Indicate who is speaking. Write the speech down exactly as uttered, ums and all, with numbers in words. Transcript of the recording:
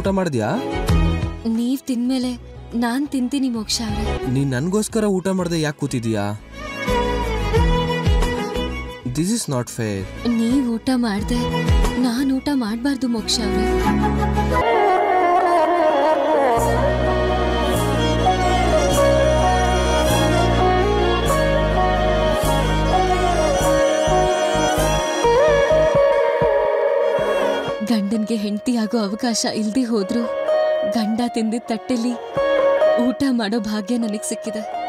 Speaker 1: ಊಟ ಮಾಡಿದ್ಯಾ?
Speaker 2: ನೀವ್ ತಿಂದ್ಮೇಲೆ ನಾನ್ ತಿಂತೀನಿ ಮೋಕ್ಷ ಅವ್ರೆ.
Speaker 1: ನೀನ್ ನನ್ಗೋಸ್ಕರ ಊಟ ಮಾಡದೆ ಯಾಕೆ ಕೂತಿದೀಯಾ? This is not fair.
Speaker 2: ನೀವ್ ಊಟ ಮಾಡ್ದೆ ನಾನ್ ಊಟ ಮಾಡ್ಬಾರ್ದು ಮೋಕ್ಷ ಅವ್ರೆ. ಗಂಡನ್ಗೆ ಹೆಂಡತಿ ಆಗೋ ಅವಕಾಶ ಇಲ್ದೇ ಹೋದ್ರು ಗಂಡ ತಿಂದಿದ್ದ ತಟ್ಟೆಲಿ ಊಟ ಮಾಡೋ ಭಾಗ್ಯ ನನಗ್ ಸಿಕ್ಕಿದೆ.